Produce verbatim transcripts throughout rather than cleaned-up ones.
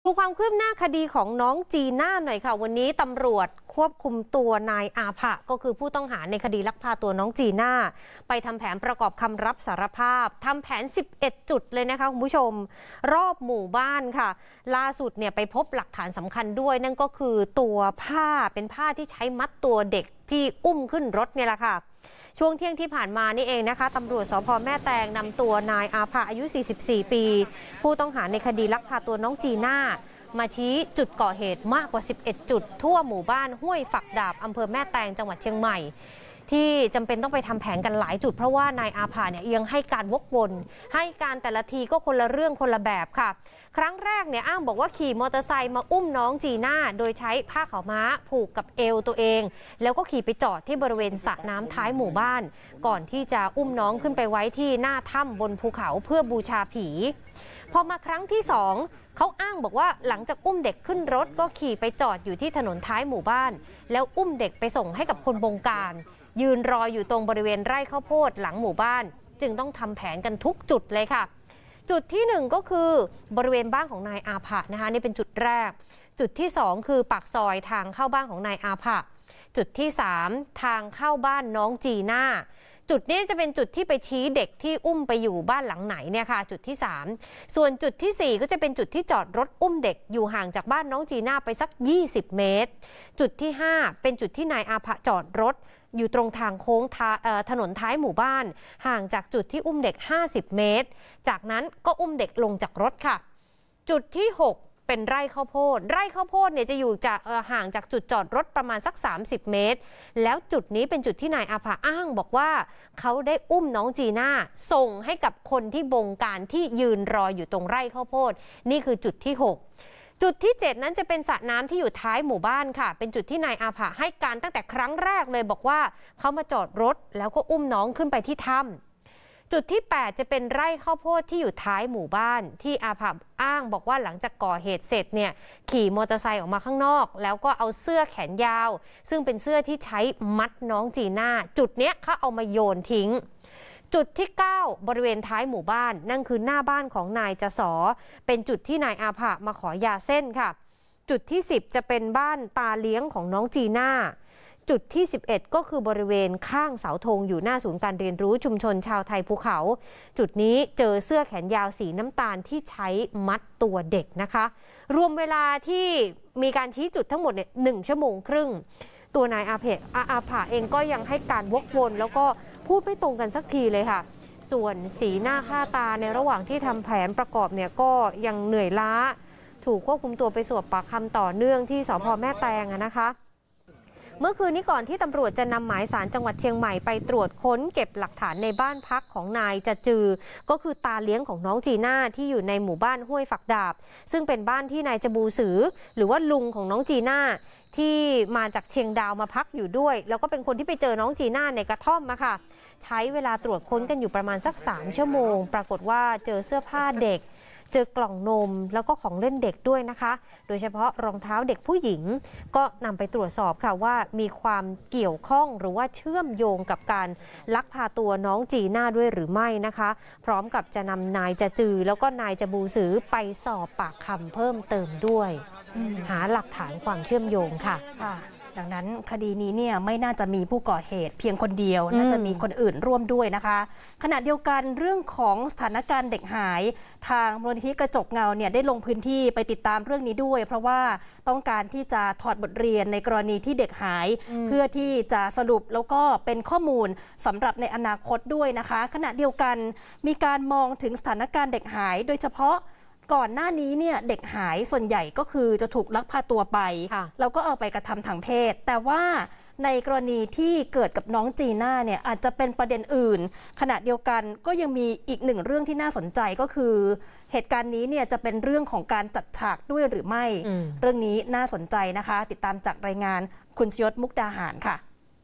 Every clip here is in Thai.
ดูความคืบหน้าคดีของน้องจีน่าหน่อยค่ะวันนี้ตำรวจควบคุมตัวนายอาภะก็คือผู้ต้องหาในคดีลักพาตัวน้องจีน่าไปทำแผนประกอบคำรับสารภาพทำแผนสิบเอ็ดจุดเลยนะคะคุณผู้ชมรอบหมู่บ้านค่ะล่าสุดเนี่ยไปพบหลักฐานสำคัญด้วยนั่นก็คือตัวผ้าเป็นผ้าที่ใช้มัดตัวเด็กที่อุ้มขึ้นรถเนี่ยแหละค่ะช่วงเที่ยงที่ผ่านมานี่เองนะคะตำรวจสภ.แม่แตงนำตัวนายอาภะอายุสี่สิบสี่ปีผู้ต้องหาในคดีลักพาตัวน้องจีน่ามาชี้จุดก่อเหตุมากกว่าสิบเอ็ดจุดทั่วหมู่บ้านห้วยฝักดาบอำเภอแม่แตงจังหวัดเชียงใหม่ที่จำเป็นต้องไปทำแผนกันหลายจุดเพราะว่านายอาภะเนี่ยยังให้การวกวนให้การแต่ละทีก็คนละเรื่องคนละแบบค่ะครั้งแรกเนี่ยอ้างบอกว่าขี่มอเตอร์ไซค์มาอุ้มน้องจีน่าโดยใช้ผ้าขาวม้าผูกกับเอวตัวเองแล้วก็ขี่ไปจอดที่บริเวณสระน้ำท้ายหมู่บ้านก่อนที่จะอุ้มน้องขึ้นไปไว้ที่หน้าถ้ำบนภูเขาเพื่อบูชาผีพอมาครั้งที่สองเขาอ้างบอกว่าหลังจากอุ้มเด็กขึ้นรถก็ขี่ไปจอดอยู่ที่ถนนท้ายหมู่บ้านแล้วอุ้มเด็กไปส่งให้กับคนบงการยืนรออยู่ตรงบริเวณไร่ข้าวโพดหลังหมู่บ้านจึงต้องทำแผนกันทุกจุดเลยค่ะจุดที่หนึ่งก็คือบริเวณบ้านของนายอาภะนะคะนี่เป็นจุดแรกจุดที่สองคือปากซอยทางเข้าบ้านของนายอาภะจุดที่สามทางเข้าบ้านน้องจีน่าจุดนี้จะเป็นจุดที่ไปชี้เด็กที่อุ้มไปอยู่บ้านหลังไหนเนี่ยค่ะจุดที่สามส่วนจุดที่สี่ก็จะเป็นจุดที่จอดรถอุ้มเด็กอยู่ห่างจากบ้านน้องจีน่าไปสักยี่สิบเมตรจุดที่ห้าเป็นจุดที่นายอาภะจอดรถอยู่ตรงทางโค้งถนนท้ายหมู่บ้านห่างจากจุดที่อุ้มเด็กห้าสิบเมตรจากนั้นก็อุ้มเด็กลงจากรถค่ะจุดที่หกเป็นไร่ข้าวโพดไร่ข้าวโพดเนี่ยจะอยู่จากห่างจากจุดจอดรถประมาณสักสามสิบเมตรแล้วจุดนี้เป็นจุดที่นายอาภะอ้างบอกว่าเขาได้อุ้มน้องจีน่าส่งให้กับคนที่บงการที่ยืนรออยู่ตรงไร่ข้าวโพดนี่คือจุดที่หกจุดที่เจ็ดนั้นจะเป็นสระน้ำที่อยู่ท้ายหมู่บ้านค่ะเป็นจุดที่นายอาภะให้การตั้งแต่ครั้งแรกเลยบอกว่าเขามาจอดรถแล้วก็อุ้มน้องขึ้นไปที่ถ้ำจุดที่แปดจะเป็นไร่ข้าวโพดที่อยู่ท้ายหมู่บ้านที่อาภะอ้างบอกว่าหลังจากก่อเหตุเสร็จเนี่ยขี่มอเตอร์ไซค์ออกมาข้างนอกแล้วก็เอาเสื้อแขนยาวซึ่งเป็นเสื้อที่ใช้มัดน้องจีน่าจุดเนี้ยเขาเอามาโยนทิ้งจุดที่เก้าบริเวณท้ายหมู่บ้านนั่นคือหน้าบ้านของนายจสอเป็นจุดที่นายอาภะมาขอยาเส้นค่ะจุดที่สิบจะเป็นบ้านตาเลี้ยงของน้องจีน่าจุดที่สิบเอ็ดก็คือบริเวณข้างเสาธงอยู่หน้าศูนย์การเรียนรู้ชุมชนชาวไทยภูเขาจุดนี้เจอเสื้อแขนยาวสีน้ำตาลที่ใช้มัดตัวเด็กนะคะรวมเวลาที่มีการชี้จุดทั้งหมดเนี่ยหนึ่งชั่วโมงครึ่งตัวนายอาภะอาภะเองก็ยังให้การวกวนแล้วก็พูดไม่ตรงกันสักทีเลยค่ะส่วนสีหน้าค่าตาในระหว่างที่ทำแผนประกอบเนี่ยก็ยังเหนื่อยล้าถูกควบคุมตัวไปสอบปากคำต่อเนื่องที่สภ.แม่แตงนะคะเมื่อคืนนี้ก่อนที่ตำรวจจะนำหมายสารจังหวัดเชียงใหม่ไปตรวจค้นเก็บหลักฐานในบ้านพักของนายจะจือก็คือตาเลี้ยงของน้องจีน่าที่อยู่ในหมู่บ้านห้วยฝักดาบซึ่งเป็นบ้านที่นายจบูสือหรือว่าลุงของน้องจีน่าที่มาจากเชียงดาวมาพักอยู่ด้วยแล้วก็เป็นคนที่ไปเจอน้องจีน่าในกระท่อมมาค่ะใช้เวลาตรวจค้นกันอยู่ประมาณสักสามชั่วโมงปรากฏว่าเจอเสื้อผ้าเด็กเจอกล่องนมแล้วก็ของเล่นเด็กด้วยนะคะโดยเฉพาะรองเท้าเด็กผู้หญิงก็นำไปตรวจสอบค่ะว่ามีความเกี่ยวข้องหรือว่าเชื่อมโยงกับการลักพาตัวน้องจีน่าด้วยหรือไม่นะคะพร้อมกับจะนำนายจะจือแล้วก็นายจะบูสือไปสอบปากคำเพิ่มเติมด้วยหาหลักฐานความเชื่อมโยงค่ะดังนั้นคดีนี้เนี่ยไม่น่าจะมีผู้ก่อเหตุเพียงคนเดียวน่าจะมีคนอื่นร่วมด้วยนะคะขณะเดียวกันเรื่องของสถานการณ์เด็กหายทางมูลนิธิกระจกเงาเนี่ยได้ลงพื้นที่ไปติดตามเรื่องนี้ด้วยเพราะว่าต้องการที่จะถอดบทเรียนในกรณีที่เด็กหายเพื่อที่จะสรุปแล้วก็เป็นข้อมูลสำหรับในอนาคตด้วยนะคะขณะเดียวกันมีการมองถึงสถานการณ์เด็กหายโดยเฉพาะก่อนหน้านี้เนี่ยเด็กหายส่วนใหญ่ก็คือจะถูกลักพาตัวไปแล้วก็เอาไปกระทำทางเพศแต่ว่าในกรณีที่เกิดกับน้องจีน่าเนี่ยอาจจะเป็นประเด็นอื่นขณะเดียวกันก็ยังมีอีกหนึ่งเรื่องที่น่าสนใจก็คือเหตุการณ์นี้เนี่ยจะเป็นเรื่องของการจัดฉากด้วยหรือไม่เรื่องนี้น่าสนใจนะคะติดตามจากรายงานคุณชยศมุกดาหารค่ะ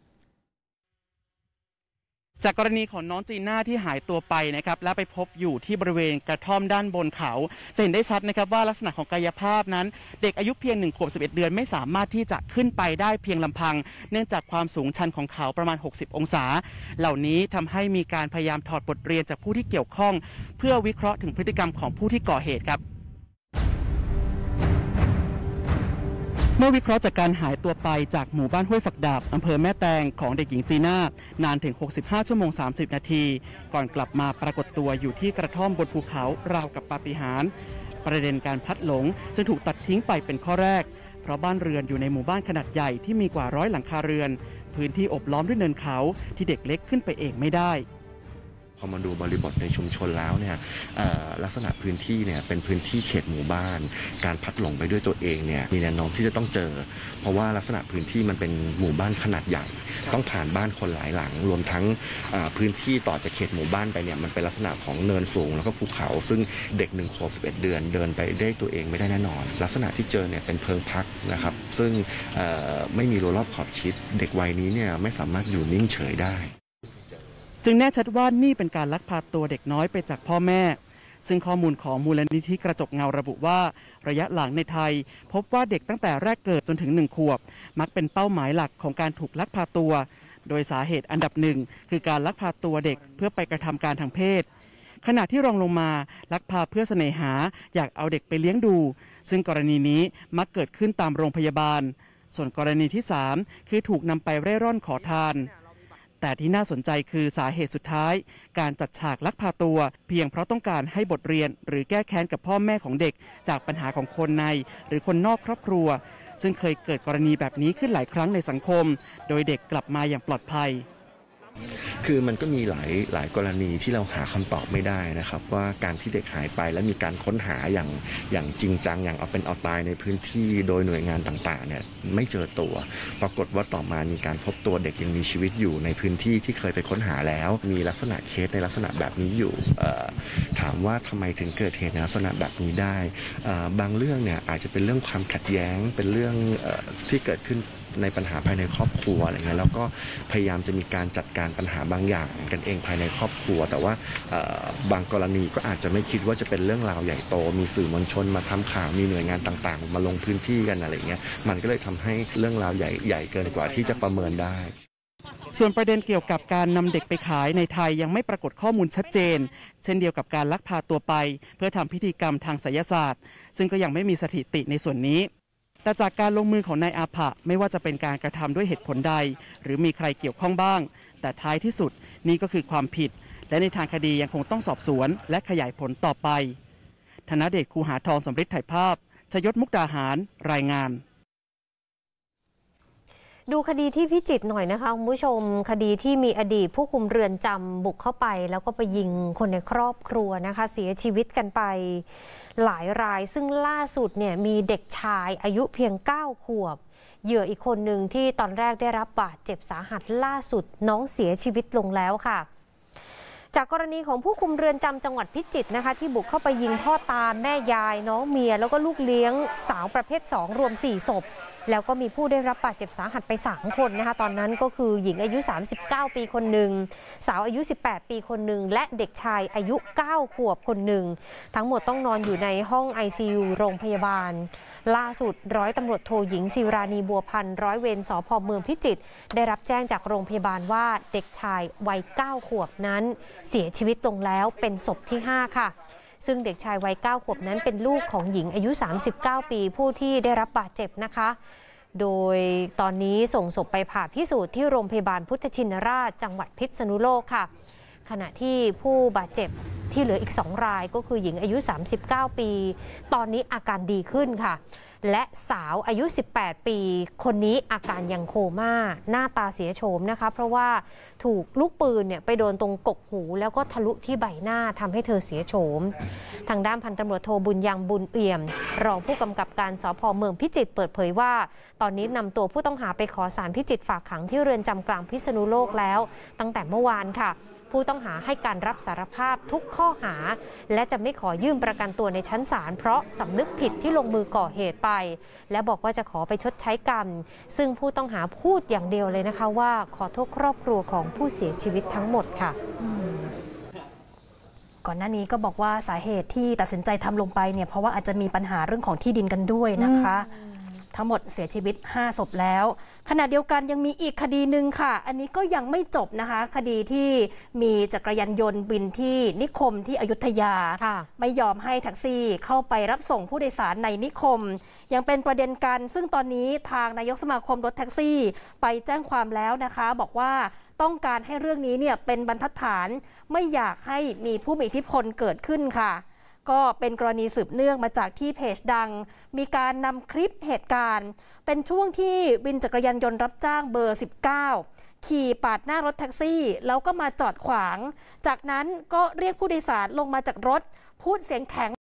จากกรณีของน้องจีน่าที่หายตัวไปนะครับและไปพบอยู่ที่บริเวณกระท่อมด้านบนเขาจะเห็นได้ชัดนะครับว่าลักษณะของกายภาพนั้นเด็กอายุเพียงหนึ่งขวบสิบเอ็ดเดือนไม่สามารถที่จะขึ้นไปได้เพียงลำพังเนื่องจากความสูงชันของเขาประมาณหกสิบองศาเหล่านี้ทำให้มีการพยายามถอดบทเรียนจากผู้ที่เกี่ยวข้องเพื่อวิเคราะห์ถึงพฤติกรรมของผู้ที่ก่อเหตุครับมื่อวิเคราะห์จากการหายตัวไปจากหมู่บ้านห้วยฝักดาบอำเภอแม่แตงของเด็กหญิงจีน่านานถึงหกสิบห้าชั่วโมงสามสิบนาทีก่อนกลับมาปรากฏตัวอยู่ที่กระท่อมบนภูเขาราวกับปาฏิหาริย์ประเด็นการพลัดหลงจึงถูกตัดทิ้งไปเป็นข้อแรกเพราะบ้านเรือนอยู่ในหมู่บ้านขนาดใหญ่ที่มีกว่าร้อยหลังคาเรือนพื้นที่อบล้อมด้วยเนินเขาที่เด็กเล็กขึ้นไปเองไม่ได้พอมาดูบริบทในชุมชนแล้วเนี่ยลักษณะพื้นที่เนี่ยเป็นพื้นที่เขตหมู่บ้านการพัดหลงไปด้วยตัวเองเนี่ยมีแนวโน้มที่จะต้องเจอเพราะว่าลักษณะพื้นที่มันเป็นหมู่บ้านขนาดใหญ่ต้องผ่านบ้านคนหลายหลังรวมทั้งพื้นที่ต่อจากเขตหมู่บ้านไปเนี่ยมันเป็นลักษณะของเนินสูงแล้วก็ภูเขาซึ่งเด็กหนึ่งขวบสิบเอ็ดเดือนเดินไปได้ตัวเองไม่ได้แน่นอนลักษณะที่เจอเนี่ยเป็นเพิงพักนะครับซึ่งไม่มีรั้วรอบขอบชิดเด็กวัยนี้เนี่ยไม่สามารถอยู่นิ่งเฉยได้จึงแน่ชัดว่านี่เป็นการลักพาตัวเด็กน้อยไปจากพ่อแม่ซึ่งข้อมูลของมูลนิธิกระจกเงาระบุว่าระยะหลังในไทยพบว่าเด็กตั้งแต่แรกเกิดจนถึงหนึ่งขวบมักเป็นเป้าหมายหลักของการถูกลักพาตัวโดยสาเหตุอันดับหนึ่งคือการลักพาตัวเด็กเพื่อไปกระทำการทางเพศขณะที่รองลงมาลักพาเพื่อเสน่หาอยากเอาเด็กไปเลี้ยงดูซึ่งกรณีนี้มักเกิดขึ้นตามโรงพยาบาลส่วนกรณีที่สามคือถูกนำไปเร่ร่อนขอทานแต่ที่น่าสนใจคือสาเหตุสุดท้ายการจัดฉากลักพาตัวเพียงเพราะต้องการให้บทเรียนหรือแก้แค้นกับพ่อแม่ของเด็กจากปัญหาของคนในหรือคนนอกครอบครัวซึ่งเคยเกิดกรณีแบบนี้ขึ้นหลายครั้งในสังคมโดยเด็กกลับมาอย่างปลอดภัยคือมันก็มีหลายหลายกรณีที่เราหาคำตอบไม่ได้นะครับว่าการที่เด็กหายไปและมีการค้นหาอย่างอย่างจริงจังอย่างเอาเป็นเอาตายในพื้นที่โดยหน่วยงานต่างๆเนี่ยไม่เจอตัวปรากฏว่าต่อมามีการพบตัวเด็กยังมีชีวิตอยู่ในพื้นที่ที่เคยไปค้นหาแล้วมีลักษณะเคสในลักษณะแบบนี้อยู่ถามว่าทำไมถึงเกิดเหตุในลักษณะแบบนี้ได้บางเรื่องเนี่ยอาจจะเป็นเรื่องความขัดแย้งเป็นเรื่องที่เกิดขึ้นในปัญหาภายในครอบครัวอะไรเงี้ยแล้วก็พยายามจะมีการจัดการปัญหาบางอย่างกันเองภายในครอบครัวแต่ว่าบางกรณีก็อาจจะไม่คิดว่าจะเป็นเรื่องราวใหญ่โตมีสื่อมวลชนมาทำข่าวมีหน่วยงานต่างๆมาลงพื้นที่กันอะไรเงี้ยมันก็เลยทำให้เรื่องราวใหญ่ใหญ่เกินกว่าที่จะประเมินได้ส่วนประเด็นเกี่ยวกับการนำเด็กไปขายในไทยยังไม่ปรากฏข้อมูลชัดเจนเช่นเดียวกับการลักพาตัวไปเพื่อทำพิธีกรรมทางไสยศาสตร์ซึ่งก็ยังไม่มีสถิติในส่วนนี้แต่จากการลงมือของนายอาภะไม่ว่าจะเป็นการกระทำด้วยเหตุผลใดหรือมีใครเกี่ยวข้องบ้างแต่ท้ายที่สุดนี่ก็คือความผิดและในทางคดียังคงต้องสอบสวนและขยายผลต่อไปธนเดช คูหาทองสำริดถ่ายภาพชยศ มุกดาหารรายงานดูคดีที่พิจิตรหน่อยนะคะคุณผู้ชมคดีที่มีอดีตผู้คุมเรือนจำบุกเข้าไปแล้วก็ไปยิงคนในครอบครัวนะคะเสียชีวิตกันไปหลายรายซึ่งล่าสุดเนี่ยมีเด็กชายอายุเพียงเก้าขวบเหยื่ออีกคนหนึ่งที่ตอนแรกได้รับบาดเจ็บสาหัสล่าสุดน้องเสียชีวิตลงแล้วค่ะจากกรณีของผู้คุมเรือนจำจังหวัดพิจิตรนะคะที่บุกเข้าไปยิงพ่อตาแม่ยายน้องเมียแล้วก็ลูกเลี้ยงสาวประเภทสองรวมสี่ศพแล้วก็มีผู้ได้รับบาดเจ็บสาหัสไปสามคนนะคะตอนนั้นก็คือหญิงอายุสามสิบเก้าปีคนหนึ่งสาวอายุสิบแปดปีคนหนึ่งและเด็กชายอายุเก้าขวบคนหนึ่งทั้งหมดต้องนอนอยู่ในห้อง ไอ ซี ยู โรงพยาบาลล่าสุดร้อยตำรวจโทหญิงศิรานีบัวพันธ์ร้อยเวรสภ.เมืองพิจิตรได้รับแจ้งจากโรงพยาบาลว่าเด็กชายวัยเก้าขวบนั้นเสียชีวิตลงแล้วเป็นศพที่ห้าค่ะซึ่งเด็กชายวัยเก้าขวบนั้นเป็นลูกของหญิงอายุสามสิบเก้าปีผู้ที่ได้รับบาดเจ็บนะคะโดยตอนนี้ส่งศพไปผ่าพิสูจน์ที่โรงพยาบาลพุทธชินราชจังหวัดพิษณุโลกค่ะขณะที่ผู้บาดเจ็บที่เหลืออีกสองรายก็คือหญิงอายุสามสิบเก้าปีตอนนี้อาการดีขึ้นค่ะและสาวอายุสิบแปดปีคนนี้อาการยังโคม่าหน้าตาเสียโฉมนะคะเพราะว่าถูกลูกปืนเนี่ยไปโดนตรงกกหูแล้วก็ทะลุที่ใบหน้าทำให้เธอเสียโฉมทางด้านพันตำรวจโทบุญยังบุญเอี่ยมรองผู้กำกับการสภ.เมืองพิจิตรเปิดเผยว่าตอนนี้นำตัวผู้ต้องหาไปขอศาลพิจิตรฝากขังที่เรือนจำกลางพิษณุโลกแล้วตั้งแต่เมื่อวานค่ะผู้ต้องหาให้การรับสารภาพทุกข้อหาและจะไม่ขอยื่นประกันตัวในชั้นศาลเพราะสำนึกผิดที่ลงมือก่อเหตุไปและบอกว่าจะขอไปชดใช้กรรมซึ่งผู้ต้องหาพูดอย่างเดียวเลยนะคะว่าขอโทษครอบครัวของผู้เสียชีวิตทั้งหมดค่ะก่อนหน้านี้ก็บอกว่าสาเหตุที่ตัดสินใจทำลงไปเนี่ยเพราะว่าอาจจะมีปัญหาเรื่องของที่ดินกันด้วยนะคะทั้งหมดเสียชีวิตห้าศพแล้วขณะเดียวกันยังมีอีกคดีหนึ่งค่ะอันนี้ก็ยังไม่จบนะคะคดีที่มีจักรยานยนต์บินที่นิคมที่อยุธยาไม่ยอมให้แท็กซี่เข้าไปรับส่งผู้โดยสารในนิคมยังเป็นประเด็นกันซึ่งตอนนี้ทางนายกสมาคมรถแท็กซี่ไปแจ้งความแล้วนะคะบอกว่าต้องการให้เรื่องนี้เนี่ยเป็นบรรทัดฐานไม่อยากให้มีผู้มีอิทธิพลเกิดขึ้นค่ะก็เป็นกรณีสืบเนื่องมาจากที่เพจดังมีการนำคลิปเหตุการณ์เป็นช่วงที่วินจักรยานยนต์รับจ้างเบอร์สิบเก้าขี่ปาดหน้ารถแท็กซี่แล้วก็มาจอดขวางจากนั้นก็เรียกผู้โดยสารลงมาจากรถพูดเสียงแข็ง